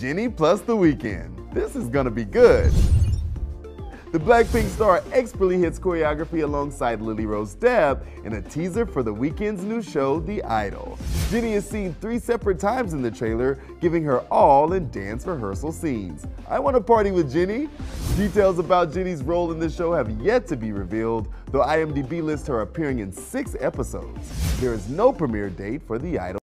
Jennie plus The Weeknd. This is gonna be good. The Blackpink star expertly hits choreography alongside Lily Rose Depp in a teaser for The Weeknd's new show, The Idol. Jennie is seen 3 separate times in the trailer, giving her all in dance rehearsal scenes. I want to party with Jennie. Details about Jennie's role in this show have yet to be revealed, though IMDb lists her appearing in 6 episodes. There is no premiere date for The Idol.